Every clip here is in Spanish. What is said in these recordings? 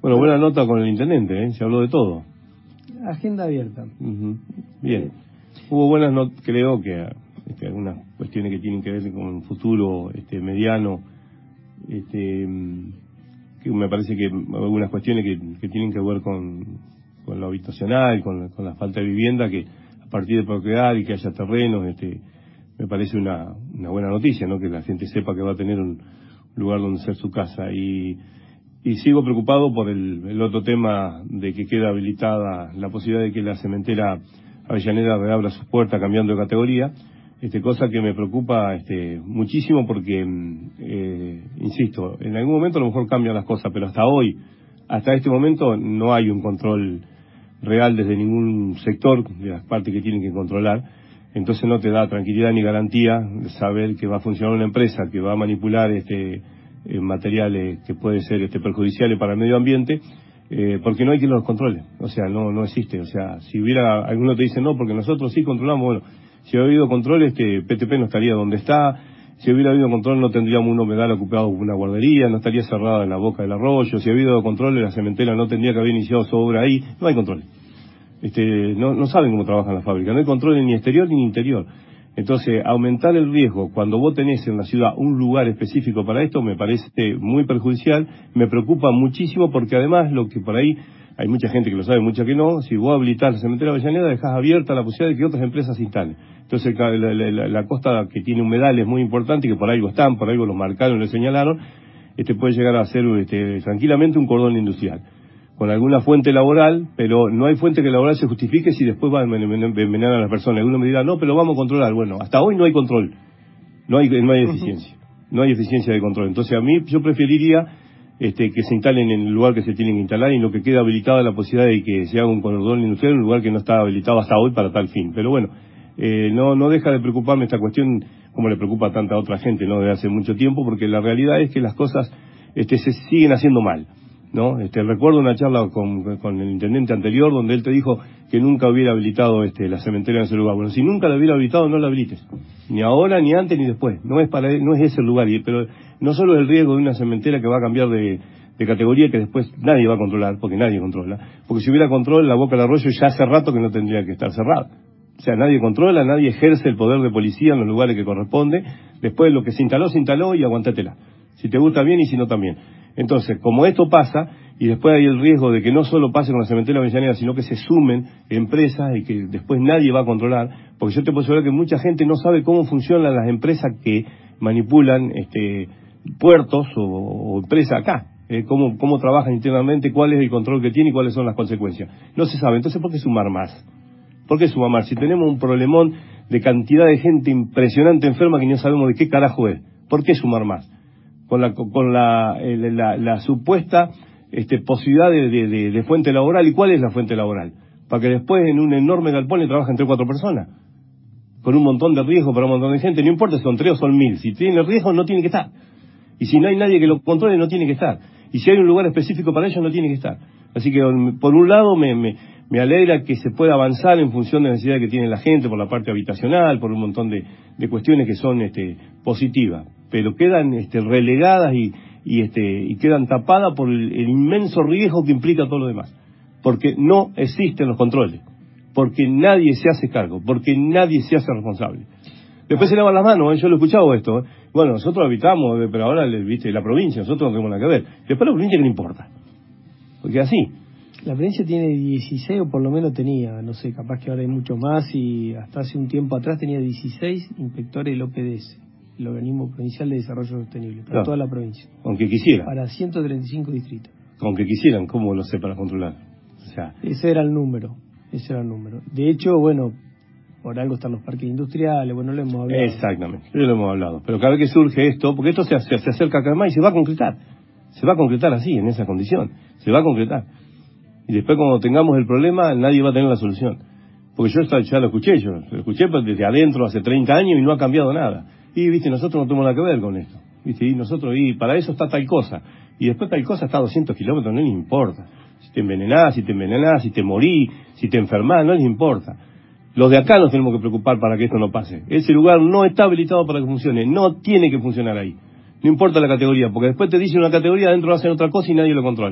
Bueno, buena nota con el intendente, ¿eh? Se habló de todo. Agenda abierta. Bien. Hubo buenas notas, creo que algunas cuestiones que tienen que ver con el futuro mediano, que me parece que algunas cuestiones que tienen que ver con lo habitacional, con la falta de vivienda, que a partir de procrear y que haya terrenos, me parece una buena noticia, ¿no? Que la gente sepa que va a tener un lugar donde hacer su casa. Y sigo preocupado por el otro tema de que queda habilitada la posibilidad de que la cementera Avellaneda reabra sus puertas cambiando de categoría, cosa que me preocupa muchísimo porque, insisto, en algún momento a lo mejor cambian las cosas, pero hasta este momento no hay un control real desde ningún sector de las partes que tienen que controlar. Entonces no te da tranquilidad ni garantía de saber que va a funcionar una empresa que va a manipular materiales que pueden ser perjudiciales para el medio ambiente, porque no hay quien los controle. O sea, no existe. O sea, si hubiera, algunos te dicen no, porque nosotros sí controlamos. Bueno, si hubiera habido control, PTP no estaría donde está. Si hubiera habido control, no tendríamos un humedal ocupado por una guardería, no estaría cerrada en la boca del arroyo. Si hubiera habido control, la cementera no tendría que haber iniciado su obra ahí. No hay control. No saben cómo trabajan las fábricas. No hay control ni exterior ni interior. Entonces, aumentar el riesgo cuando vos tenés en la ciudad un lugar específico para esto me parece muy perjudicial, me preocupa muchísimo porque además lo que por ahí, hay mucha gente que lo sabe, mucha que no, si vos habilitás la cementera Avellaneda dejás abierta la posibilidad de que otras empresas se instalen. Entonces, la costa que tiene humedales es muy importante y que por algo están, por algo los marcaron, lo señalaron, puede llegar a ser tranquilamente un cordón industrial, con alguna fuente laboral, pero no hay fuente que laboral se justifique si después va a envenenar a las personas. Alguno me dirá, no, pero vamos a controlar. Bueno, hasta hoy no hay control, no hay eficiencia, no hay eficiencia de control. Entonces yo preferiría que se instalen en el lugar que se tienen que instalar y en lo que queda habilitada la posibilidad de que se haga un cordón industrial en un lugar que no está habilitado hasta hoy para tal fin. Pero bueno, no deja de preocuparme esta cuestión, como le preocupa a tanta otra gente, ¿no? Desde hace mucho tiempo, porque la realidad es que las cosas se siguen haciendo mal, ¿no? Recuerdo una charla con el intendente anterior donde él te dijo que nunca hubiera habilitado la cementera en ese lugar. Bueno, si nunca la hubiera habilitado, no la habilites, ni ahora, ni antes, ni después. No es ese el lugar, pero no solo es el riesgo de una cementera que va a cambiar de categoría, que después nadie va a controlar, porque nadie controla, porque si hubiera control, la boca del arroyo ya hace rato que no tendría que estar cerrada. O sea, nadie controla, nadie ejerce el poder de policía en los lugares que corresponde. Después lo que se instaló y aguantátela. Si te gusta bien y si no también. Entonces, como esto pasa, y después hay el riesgo de que no solo pase con la cementera Avellaneda, sino que se sumen empresas y que después nadie va a controlar, porque yo te puedo asegurar que mucha gente no sabe cómo funcionan las empresas que manipulan puertos o empresas acá, cómo trabajan internamente, cuál es el control que tiene y cuáles son las consecuencias. No se sabe. Entonces, ¿por qué sumar más? ¿Por qué sumar más? Si tenemos un problemón de cantidad de gente impresionante enferma que no sabemos de qué carajo es, ¿por qué sumar más? Con la supuesta posibilidad de fuente laboral. ¿Y cuál es la fuente laboral? Para que después en un enorme galpón le trabajen 3 o 4 personas, con un montón de riesgo para un montón de gente. No importa si son 3 o son 1000, si tiene riesgo no tiene que estar, y si no hay nadie que lo controle no tiene que estar, y si hay un lugar específico para ellos no tiene que estar. Así que por un lado me alegra que se pueda avanzar en función de la necesidad que tiene la gente por la parte habitacional, por un montón de cuestiones que son positivas, pero quedan relegadas y quedan tapadas por el inmenso riesgo que implica todo lo demás, porque no existen los controles, porque nadie se hace cargo, porque nadie se hace responsable. Después se lavan las manos, yo lo he escuchado esto. Bueno, nosotros habitamos, pero ahora, viste, la provincia, nosotros no tenemos nada que ver. Después la provincia, ¿qué le importa? Porque así. La provincia tiene 16, o por lo menos tenía, no sé, capaz que ahora hay mucho más, y hasta hace un tiempo atrás tenía 16 inspectores del OPDS, el Organismo Provincial de Desarrollo Sostenible, para toda la provincia. Aunque quisieran. Para 135 distritos. Aunque quisieran, ¿cómo lo sé para controlar? O sea, ese era el número. De hecho, bueno, por algo están los parques industriales, bueno, lo hemos hablado. Exactamente, lo hemos hablado. Pero cada vez que surge esto, porque esto se acerca cada vez más y se va a concretar. Se va a concretar así, en esa condición. Se va a concretar. Y después cuando tengamos el problema, nadie va a tener la solución. Porque yo ya lo escuché pues, desde adentro hace 30 años y no ha cambiado nada. Y, viste, nosotros no tenemos nada que ver con esto. Viste, y para eso está tal cosa. Y después tal cosa está a 200 kilómetros, no les importa. Si te envenenás, si te morís, si te enfermás, no les importa. Los de acá nos tenemos que preocupar para que esto no pase. Ese lugar no está habilitado para que funcione, no tiene que funcionar ahí. No importa la categoría, porque después te dicen una categoría, adentro hacen otra cosa y nadie lo controla.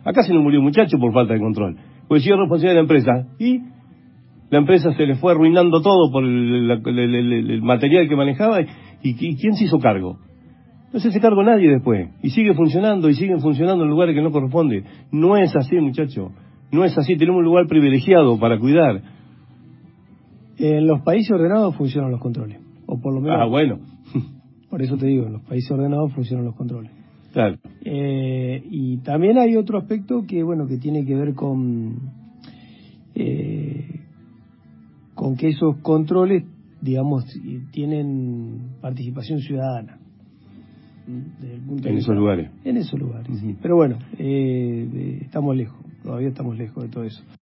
Acá se nos murió un muchacho por falta de control. Porque si es responsabilidad de la empresa, y la empresa se le fue arruinando todo por el material que manejaba, y ¿quién se hizo cargo? No se hace cargo nadie después, y sigue funcionando, y siguen funcionando en lugares que no corresponde. No es así, muchacho, no es así, tenemos un lugar privilegiado para cuidar. En los países ordenados funcionan los controles, o por lo menos... Ah, bueno. Por eso te digo, en los países ordenados funcionan los controles. Claro. Y también hay otro aspecto que, bueno, que tiene que ver con que esos controles, digamos, tienen participación ciudadana. Desde el punto de En vista, esos lugares. En esos lugares, sí. Pero bueno, estamos lejos, todavía estamos lejos de todo eso.